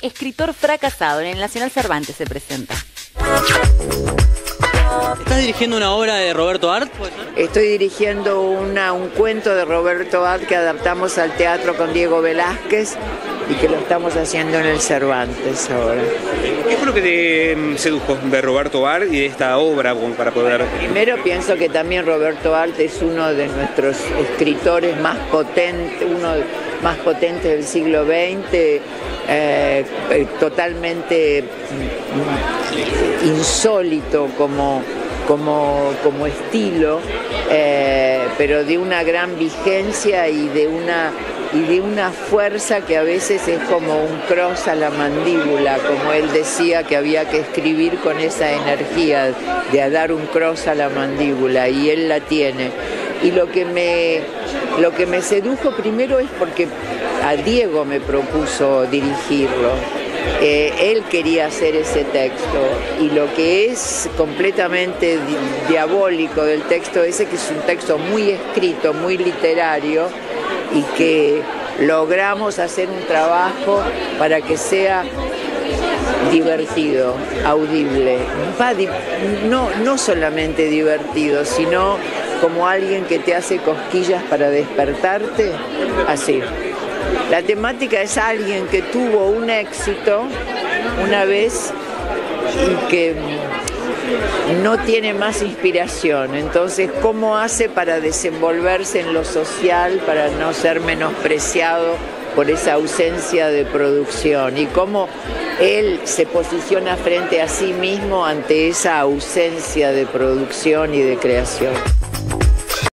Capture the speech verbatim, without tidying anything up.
escritor fracasado. En el Nacional Cervantes se presenta. ¿Estás dirigiendo una obra de Roberto Art? Estoy dirigiendo una, un cuento de Roberto Art que adaptamos al teatro con Diego Velázquez y que lo estamos haciendo en el Cervantes ahora. ¿Qué fue lo que te sedujo de Roberto Art y de esta obra para poder...? Primero pienso que también Roberto Art es uno de nuestros escritores más potentes, uno más potentes del siglo veinte, eh, totalmente insólito como, como, como estilo, eh, pero de una gran vigencia y de una, y de una fuerza que a veces es como un cross a la mandíbula, como él decía que había que escribir con esa energía de dar un cross a la mandíbula, y él la tiene. Y lo que me, lo que me sedujo primero es porque a Diego me propuso dirigirlo. Eh, él quería hacer ese texto, y lo que es completamente di diabólico del texto ese, que es un texto muy escrito, muy literario, y que logramos hacer un trabajo para que sea divertido, audible, no, no solamente divertido, sino como alguien que te hace cosquillas para despertarte, así. La temática es alguien que tuvo un éxito una vez y que no tiene más inspiración. Entonces, ¿cómo hace para desenvolverse en lo social, para no ser menospreciado por esa ausencia de producción? Y cómo él se posiciona frente a sí mismo ante esa ausencia de producción y de creación.